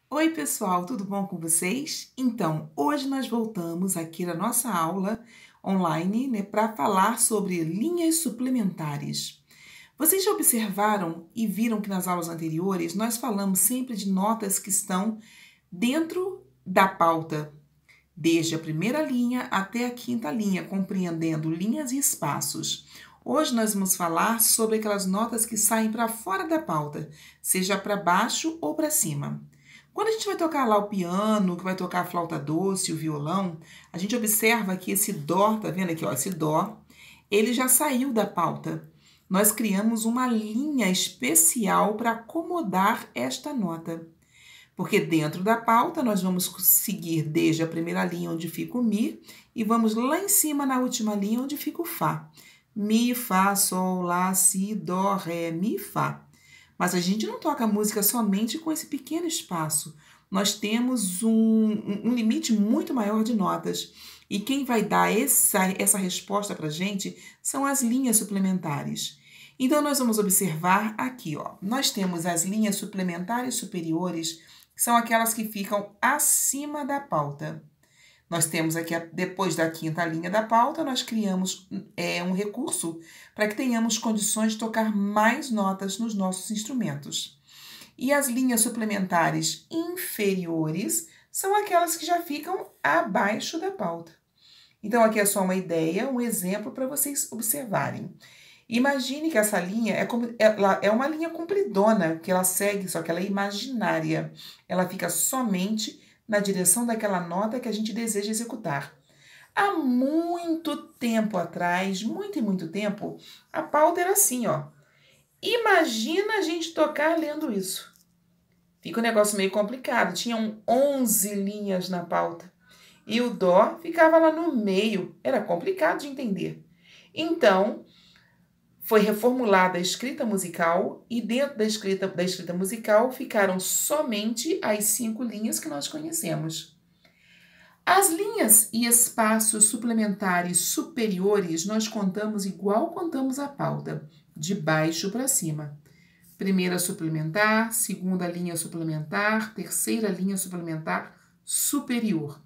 Oi, pessoal, tudo bom com vocês? Então, hoje nós voltamos aqui na nossa aula online, né, para falar sobre linhas suplementares. Vocês já observaram e viram que nas aulas anteriores nós falamos sempre de notas que estão dentro da pauta, desde a primeira linha até a quinta linha, compreendendo linhas e espaços. Hoje nós vamos falar sobre aquelas notas que saem para fora da pauta, seja para baixo ou para cima. Quando a gente vai tocar lá o piano, que vai tocar a flauta doce, o violão, a gente observa que esse dó, tá vendo aqui, ó, esse dó, ele já saiu da pauta. Nós criamos uma linha especial para acomodar esta nota. Porque dentro da pauta nós vamos seguir desde a primeira linha onde fica o Mi e vamos lá em cima na última linha onde fica o Fá. Mi, Fá, Sol, Lá, Si, Dó, Ré, Mi, Fá. Mas a gente não toca música somente com esse pequeno espaço. Nós temos um limite muito maior de notas. E quem vai dar essa resposta para a gente são as linhas suplementares. Então, nós vamos observar aqui, ó. Nós temos as linhas suplementares superiores, que são aquelas que ficam acima da pauta. Nós temos aqui, depois da quinta linha da pauta, nós criamos um recurso para que tenhamos condições de tocar mais notas nos nossos instrumentos. E as linhas suplementares inferiores são aquelas que já ficam abaixo da pauta. Então, aqui é só uma ideia, um exemplo para vocês observarem. Imagine que essa linha é uma linha compridona que ela segue, só que ela é imaginária. Ela fica somente na direção daquela nota que a gente deseja executar. Há muito tempo atrás, muito e muito tempo, a pauta era assim, ó. Imagina a gente tocar lendo isso. Fica um negócio meio complicado. Tinham 11 linhas na pauta. E o dó ficava lá no meio. Era complicado de entender. Então, foi reformulada a escrita musical e dentro da escrita musical ficaram somente as 5 linhas que nós conhecemos. As linhas e espaços suplementares superiores nós contamos igual contamos a pauta, de baixo para cima. Primeira suplementar, segunda linha suplementar, terceira linha suplementar superior.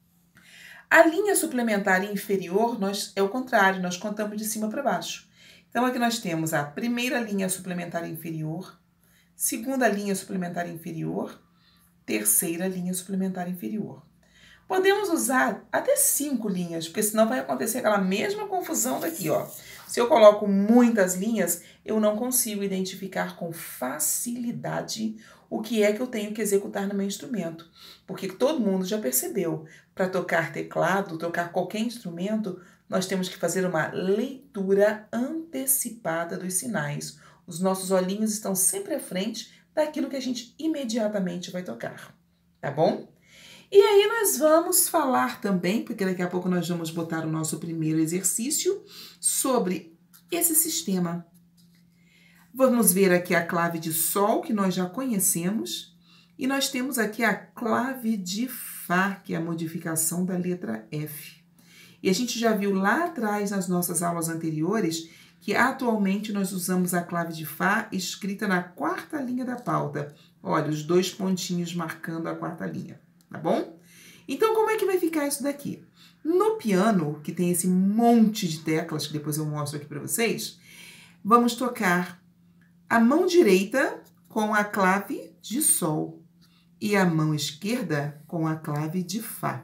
A linha suplementar inferior é o contrário, nós contamos de cima para baixo. Então, aqui nós temos a primeira linha suplementar inferior, segunda linha suplementar inferior, terceira linha suplementar inferior. Podemos usar até 5 linhas, porque senão vai acontecer aquela mesma confusão daqui, ó. Se eu coloco muitas linhas, eu não consigo identificar com facilidade o que é que eu tenho que executar no meu instrumento. Porque todo mundo já percebeu, para tocar teclado, tocar qualquer instrumento, nós temos que fazer uma leitura antecipada dos sinais. Os nossos olhinhos estão sempre à frente daquilo que a gente imediatamente vai tocar, tá bom? E aí nós vamos falar também, porque daqui a pouco nós vamos botar o nosso primeiro exercício, sobre esse sistema. Vamos ver aqui a clave de Sol, que nós já conhecemos, e nós temos aqui a clave de Fá, que é a modificação da letra F. E a gente já viu lá atrás, nas nossas aulas anteriores, que atualmente nós usamos a clave de Fá escrita na quarta linha da pauta. Olha, os 2 pontinhos marcando a quarta linha, tá bom? Então, como é que vai ficar isso daqui? No piano, que tem esse monte de teclas, que depois eu mostro aqui para vocês, vamos tocar a mão direita com a clave de Sol e a mão esquerda com a clave de Fá.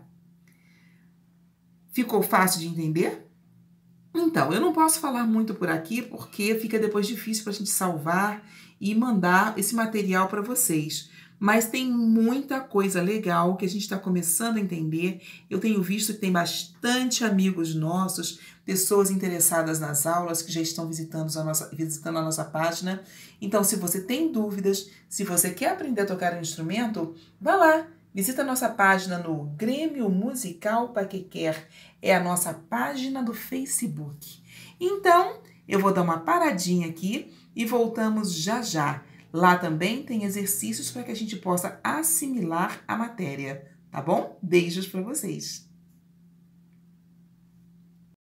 Ficou fácil de entender? Então, eu não posso falar muito por aqui porque fica depois difícil para a gente salvar e mandar esse material para vocês. Mas tem muita coisa legal que a gente está começando a entender. Eu tenho visto que tem bastante amigos nossos, pessoas interessadas nas aulas que já estão visitando a nossa página. Então, se você tem dúvidas, se você quer aprender a tocar um instrumento, vá lá. Visita a nossa página no Grêmio Musical Paquequer, é a nossa página do Facebook. Então, eu vou dar uma paradinha aqui e voltamos já já. Lá também tem exercícios para que a gente possa assimilar a matéria, tá bom? Beijos para vocês!